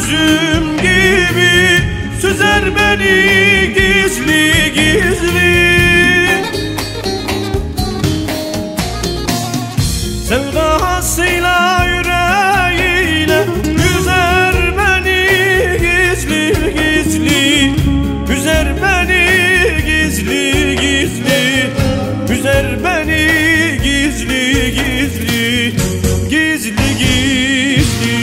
üzüm gibi süzer beni gizli gizli. Sevdasıyla yüreğiyle üzer beni gizli gizli, üzer beni gizli gizli, üzer beni gizli gizli, gizli gizli.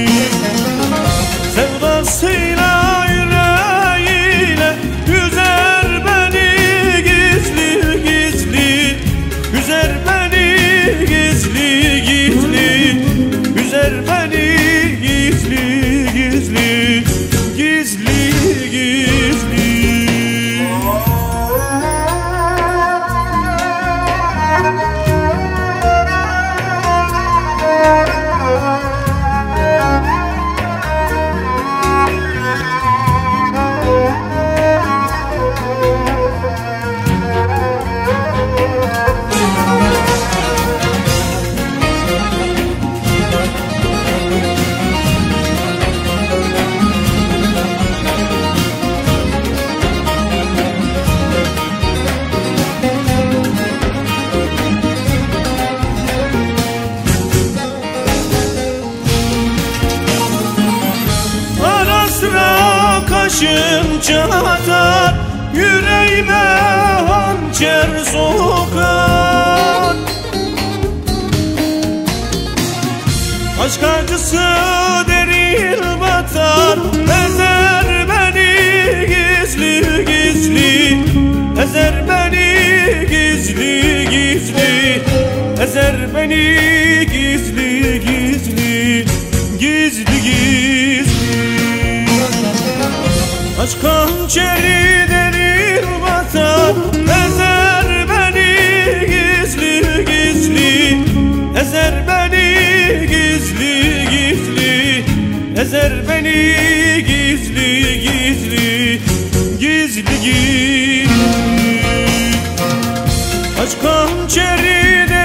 Sevdasıyla yüreğiyle üzer beni gizli gizli, üzer beni gizli gizli, üzer beni gizli gizli, gizli gizli. Kaşım çatar, yüreğime hançer sokar. Aşk acısı derin batar, ezer beni gizli gizli, ezer beni gizli gizli, ezer beni gizli gizli, gizli gizli. Aşk hançeri derin batar, ezer beni gizli gizli, ezer beni gizli gizli, ezer beni gizli gizli, gizli gizli. Aşk hançeri